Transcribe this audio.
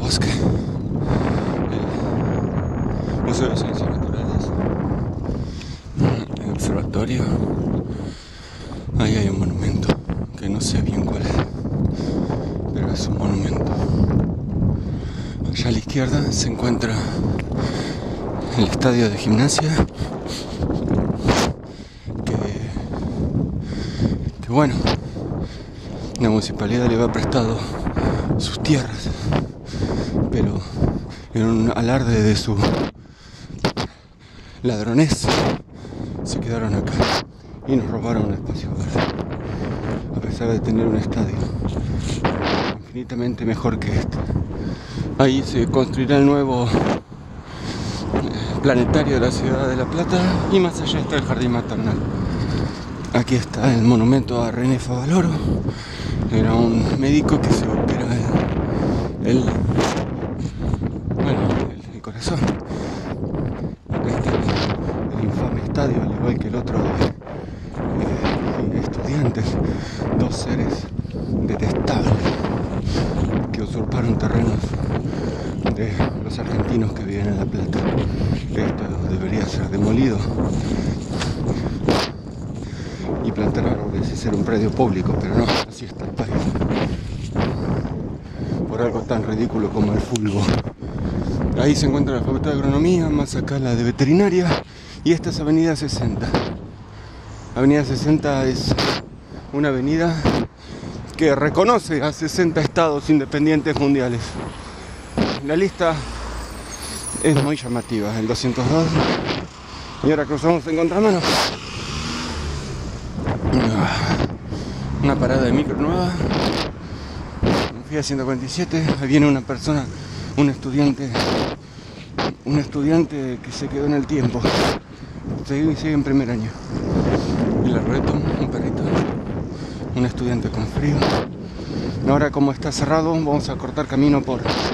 bosque, el Museo de Ciencias Naturales, el observatorio. Ahí hay un monumento que no sé bien cuál es, pero es un monumento. Allá a la izquierda se encuentra el estadio de gimnasia, que bueno, la municipalidad le había prestado sus tierras, pero en un alarde de su ladronez se quedaron acá y nos robaron un espacio verde, a pesar de tener un estadio infinitamente mejor que este. Ahí se construirá el nuevo planetario de la ciudad de La Plata y más allá está el jardín maternal. Aquí está el monumento a René Favaloro. Era un médico que se opera el corazón. Acá está el infame estadio, al igual que el otro de estudiantes, dos seres detestables que usurparon terrenos de los argentinos que viven en La Plata. Esto debería ser demolido y plantar árboles y ser un predio público, pero no, así está el país. Por algo tan ridículo como el fútbol. Ahí se encuentra la Facultad de Agronomía, más acá la de Veterinaria, y esta es Avenida 60. Avenida 60 es una avenida que reconoce a 60 estados independientes mundiales. La lista es muy llamativa, el 202, y ahora cruzamos en contramano. Una parada de micro nueva. Fui a 147, ahí viene una persona, un estudiante que se quedó en el tiempo. Sigue en primer año. Y el arboreto, un perrito, un estudiante con frío. Ahora como está cerrado, vamos a cortar camino por